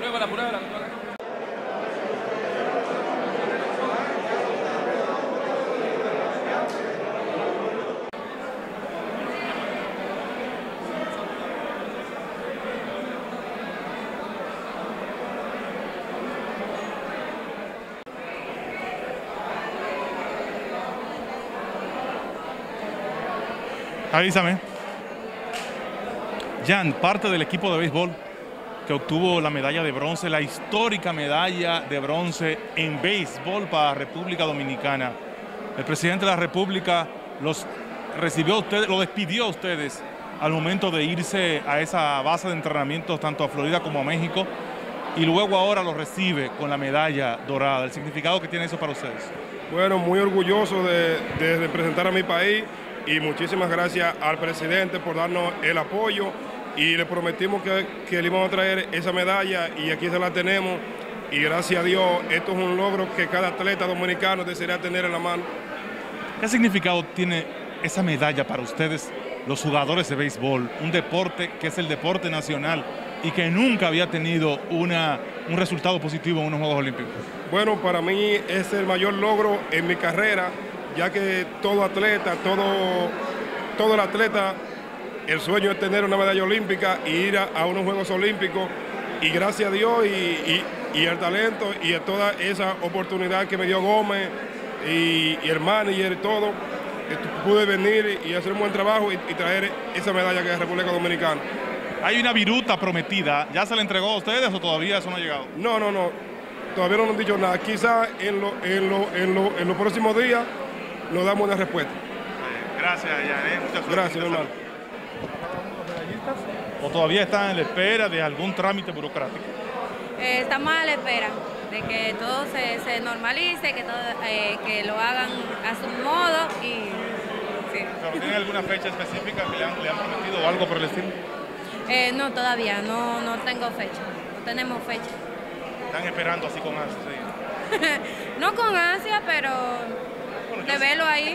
pruébala, pruébala. Avísame. Jan, parte del equipo de béisbol que obtuvo la medalla de bronce, la histórica medalla de bronce en béisbol para República Dominicana. El presidente de la República los recibió a ustedes, lo despidió a ustedes al momento de irse a esa base de entrenamiento tanto a Florida como a México, y luego ahora los recibe con la medalla dorada. ¿El significado que tiene eso para ustedes? Bueno, muy orgulloso de representar a mi país. Y muchísimas gracias al presidente por darnos el apoyo, y le prometimos que le íbamos a traer esa medalla y aquí se la tenemos, y gracias a Dios esto es un logro que cada atleta dominicano desearía tener en la mano. ¿Qué significado tiene esa medalla para ustedes, los jugadores de béisbol? Un deporte que es el deporte nacional y que nunca había tenido un resultado positivo en unos Juegos Olímpicos. Bueno, para mí es el mayor logro en mi carrera, ya que todo atleta, todo el atleta, el sueño es tener una medalla olímpica y ir a unos Juegos Olímpicos, y gracias a Dios y el talento y a toda esa oportunidad que me dio Gómez y el manager y todo, pude venir y hacer un buen trabajo y traer esa medalla que es República Dominicana. Hay una viruta prometida, ¿ya se la entregó a ustedes o todavía eso no ha llegado? No, todavía no nos han dicho nada, quizás en los próximos días nos damos una respuesta. Gracias, Jan. Muchas gracias. Gracias, hermano. ¿O todavía están en la espera de algún trámite burocrático? Estamos a la espera de que todo se normalice, que lo hagan a su modo y... Sí. ¿Tienen alguna fecha específica que le han prometido o algo por el estilo? No, todavía, no tengo fecha, no tenemos fecha. ¿Están esperando así con ansia? Sí. No con ansia, pero... de verlo ahí.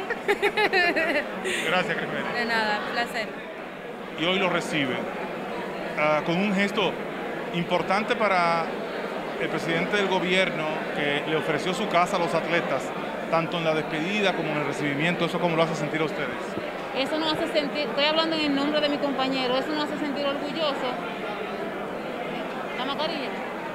Gracias, Crismena. De nada, placer. Y hoy lo recibe con un gesto importante para el presidente del gobierno, que le ofreció su casa a los atletas, tanto en la despedida como en el recibimiento. ¿Eso cómo lo hace sentir a ustedes? Eso nos hace sentir, estoy hablando en el nombre de mi compañero, eso nos hace sentir orgulloso. ¿La mascarilla?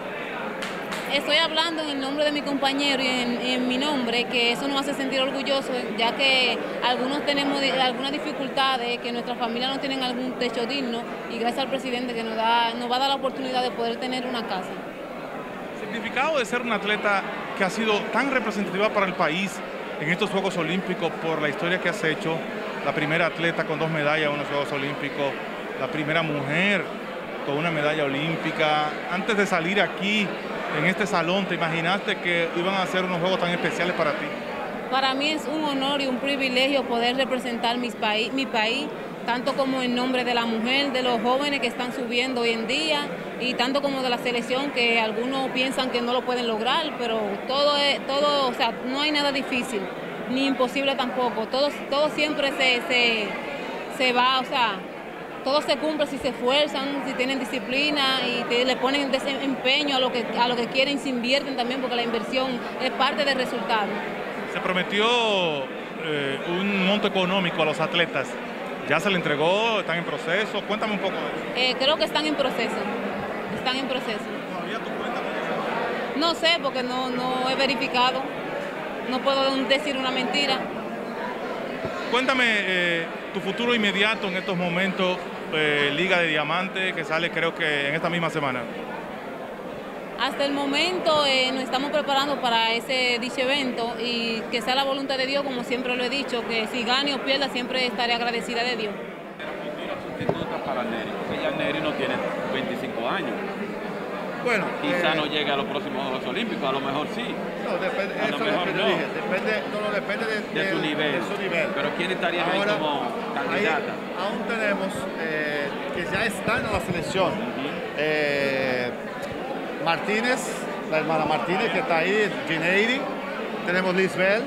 Estoy hablando en el nombre de mi compañero y en mi nombre, que eso nos hace sentir orgullosos, ya que algunos tenemos algunas dificultades, que nuestras familias no tienen algún techo digno, y gracias al presidente que nos va a dar la oportunidad de poder tener una casa. El significado de ser un atleta que ha sido tan representativa para el país en estos Juegos Olímpicos por la historia que has hecho, la primera atleta con 2 medallas en unos Juegos Olímpicos, la primera mujer con una medalla olímpica. Antes de salir aquí, en este salón, ¿te imaginaste que iban a hacer unos juegos tan especiales para ti? Para mí es un honor y un privilegio poder representar mi país, tanto como en nombre de la mujer, de los jóvenes que están subiendo hoy en día, y tanto como de la selección, que algunos piensan que no lo pueden lograr, pero todo, o sea, no hay nada difícil, ni imposible tampoco. Todo siempre se va, o sea, todo se cumple si se esfuerzan, si tienen disciplina y le ponen empeño a lo que quieren, se invierten también, porque la inversión es parte del resultado. Se prometió un monto económico a los atletas. ¿Ya se le entregó? ¿Están en proceso? Cuéntame un poco de eso. Creo que están en proceso. Están en proceso. ¿Todavía tú cuentas con eso? No sé, porque no he verificado. No puedo decir una mentira. Cuéntame tu futuro inmediato en estos momentos, Liga de Diamante, que sale creo que en esta misma semana. Hasta el momento nos estamos preparando para dicho evento, y que sea la voluntad de Dios, como siempre lo he dicho, que si gane o pierda siempre estaré agradecida de Dios. Sustituta para Neri, porque ya Neri no tiene 25 años. Bueno, quizá no llegue a los próximos Juegos Olímpicos, a lo mejor sí. No, depende, a lo mejor no. Depende de su nivel. Pero ¿quién estaría ahí como candidata? Aún tenemos que ya están en la selección. Martínez, la hermana Martínez que está ahí, Gineiri. Tenemos Lisbel.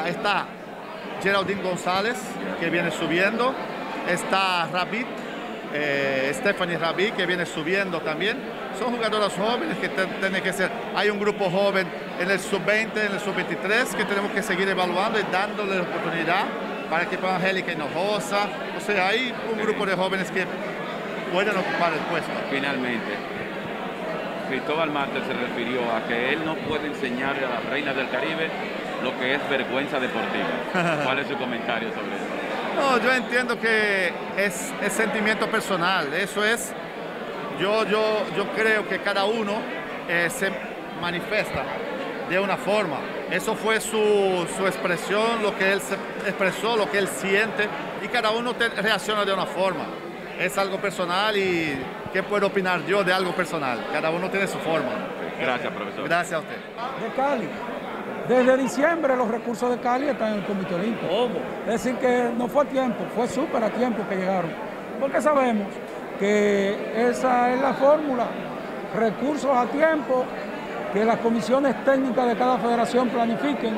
Está Geraldine González, que viene subiendo. Está Rabit, Stephanie Rabi, que viene subiendo también. Son jugadoras jóvenes que tienen que ser. Hay un grupo joven en el sub-20, en el sub-23, que tenemos que seguir evaluando y dándole la oportunidad para que puedan Angélica Hinojosa. O sea, hay un grupo de jóvenes que pueden ocupar el puesto. Finalmente, Cristóbal Marte se refirió a que él no puede enseñarle a las reinas del Caribe lo que es vergüenza deportiva. ¿Cuál es su comentario sobre eso? No, yo entiendo que es sentimiento personal. Eso es, yo creo que cada uno se manifiesta de una forma. Eso fue su expresión, lo que él se expresó, lo que él siente, y cada uno reacciona de una forma. Es algo personal y ¿qué puedo opinar yo de algo personal? Cada uno tiene su forma. Gracias, profesor. Gracias a usted. De Cali. Desde diciembre los recursos de Cali están en el Comité Olímpico. ¿Cómo? Es decir que no fue a tiempo, fue súper a tiempo que llegaron. Porque sabemos que esa es la fórmula. Recursos a tiempo, que las comisiones técnicas de cada federación planifiquen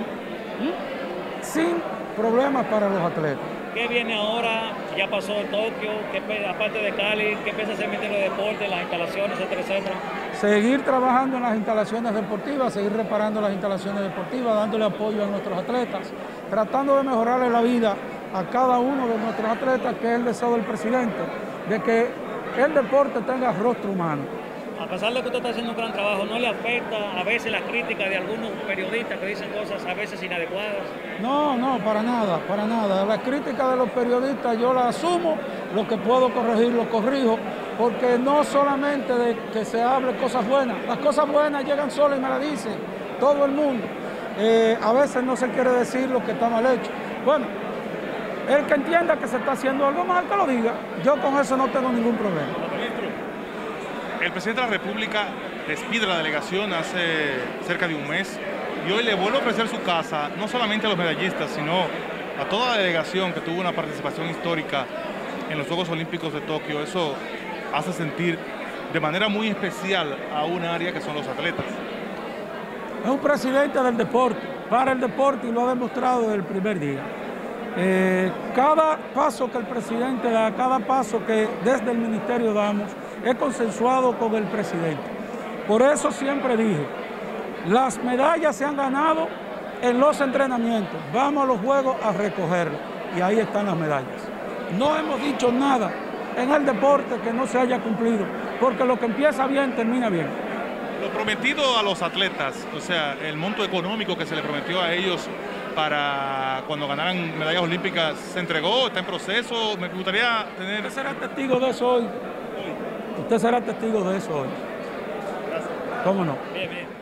sin problemas para los atletas. ¿Qué viene ahora? Ya pasó en Tokio, aparte de Cali, ¿qué piensa hacer en los deportes, las instalaciones, etcétera, etcétera? Seguir trabajando en las instalaciones deportivas, seguir reparando las instalaciones deportivas, dándole apoyo a nuestros atletas, tratando de mejorarle la vida a cada uno de nuestros atletas, que es el deseo del presidente, de que el deporte tenga rostro humano. A pesar de que usted está haciendo un gran trabajo, ¿no le afecta a veces la crítica de algunos periodistas que dicen cosas a veces inadecuadas? No, para nada, para nada. La crítica de los periodistas yo la asumo, lo que puedo corregir lo corrijo, porque no solamente de que se hable cosas buenas, las cosas buenas llegan solas y me las dice todo el mundo. A veces no se quiere decir lo que está mal hecho. Bueno, el que entienda que se está haciendo algo mal, que lo diga. Yo con eso no tengo ningún problema. El presidente de la República despide la delegación hace cerca de un mes y hoy le vuelve a ofrecer su casa, no solamente a los medallistas, sino a toda la delegación que tuvo una participación histórica en los Juegos Olímpicos de Tokio. Eso hace sentir de manera muy especial a un área que son los atletas. Es un presidente del deporte, para el deporte, y lo ha demostrado desde el primer día. Cada paso que el presidente da, cada paso que desde el ministerio damos, es consensuado con el presidente. Por eso siempre dije, las medallas se han ganado en los entrenamientos, vamos a los Juegos a recogerlas, y ahí están las medallas. No hemos dicho nada en el deporte que no se haya cumplido, porque lo que empieza bien, termina bien. Lo prometido a los atletas, o sea, el monto económico que se le prometió a ellos para cuando ganaran medallas olímpicas, ¿se entregó? ¿Está en proceso? Me gustaría tener... Usted será testigo de eso hoy. Usted será testigo de eso hoy. Gracias. ¿Cómo no? Bien, bien.